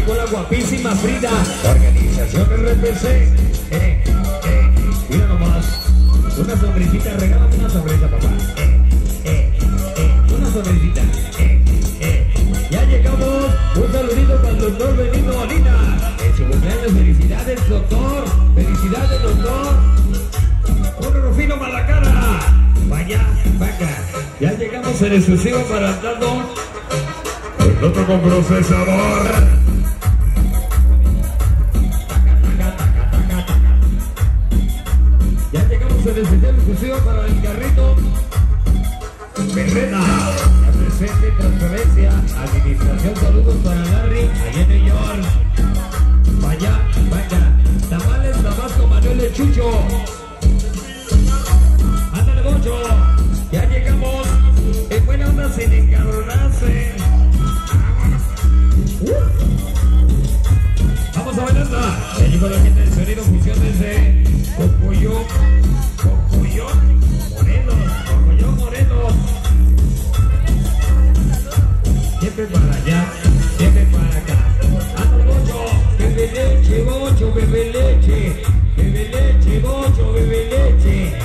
llegó la guapísima Frida. Organización RPC. Mira nomás. Una sonrisita, regálame una sonrisa, papá. Una sonrisita. Ya llegamos. Un saludito para el doctor Benito Molina. En su cumpleaños, felicidades, doctor. Felicidades, doctor. Un Rufino Malacara. Vaya, vaca. Ya llegamos en exclusivo para Andando. El otro con procesador. Ya llegamos en exclusivo para el carrito. Berrena. Ya presente, transferencia, administración, saludos para Larry, allá en New York. Vaya, vaya. Tamales, Tabasco, Manuel de Chucho. Ándale, Bocho. Ya llegamos. En buena onda sin encabronarse. Vamos a bailarla. Ya llegó la gente del sonido fusión desde Cocoyo Morelos. Siempre para allá, siempre para acá. Anda Bocho, bebe leche, Bocho, bebe leche. Bebe leche, Bocho, bebe leche.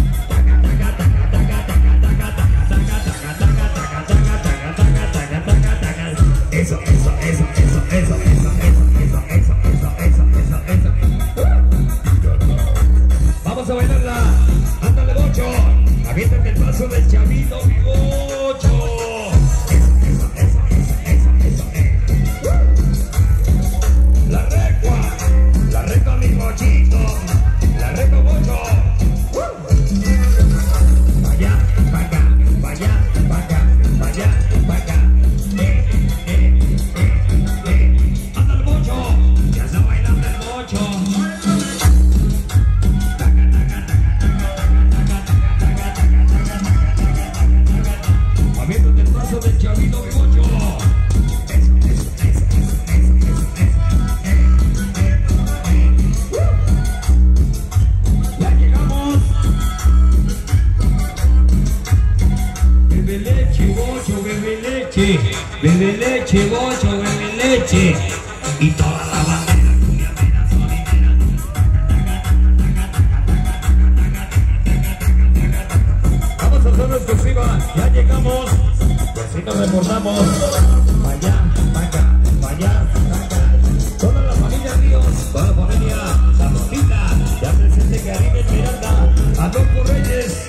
Eso. Vamos a bailarla. Ándale, Bocho. Aviéntate el paso del chavito, mi Bocho. La recua, mi Bochito. La recua, Bocho. Vaya, vaca. Ándale, Bocho. Ya está bailando el Bocho. Aviéntate el paso del chavito, mi Bocho. Ya llegamos. Bebe leche, Bocho, bebe leche. Bebe leche, Bocho, bebe leche. Y toda la bandera cumbia mera sonidera. Vamos a hacer una exclusiva. Ya llegamos. Pues si nos reportamos. Vaya. Toda la familia Ríos, toda la familia La Rosita. Ya presente Caribe Miranda. Adolfo Reyes.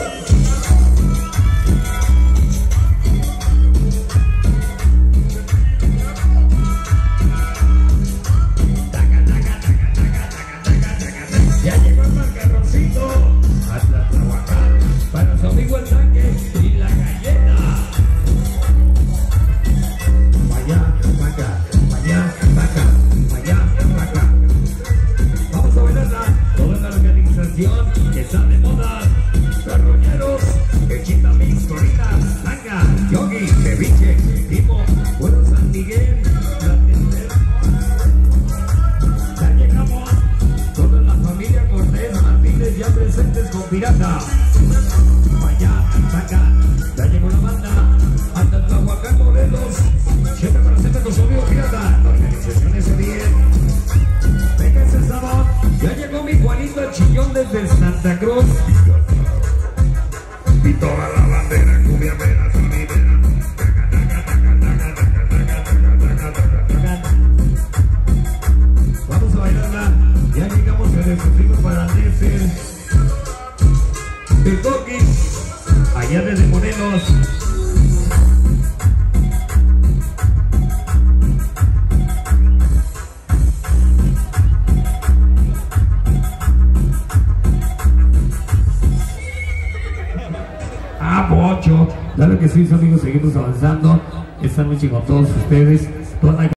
Ya llegó el macarroncito hasta trabajar para su amigo el tanque y la galleta. Vaya, vaca. Vamos a bailarla. Toda la organización que está de moda. Carroñeros, Echita Mix, Coritas, Tanga, Yogi, Ceviche, Timo, Bueno San Miguel, ya llegamos. Toda la familia Cortés Martínez ya presentes con Pirata. Vaya, vaca. Ya llegó la banda. Hasta Tlahuacán, Morelos. Siempre presente con su amigo Pirata. La organización es bien. Venga ese sabor. Ya llegó mi Juanito el Chillón desde Santa Cruz. Y toda la bandera cumbia mera sonidera. Vamos a bailarla. Ya llegamos en el sufrido para Nesel de Toquis, allá desde Morelos. Bocho. Claro que sí, amigos, seguimos avanzando. Esta noche con todos ustedes.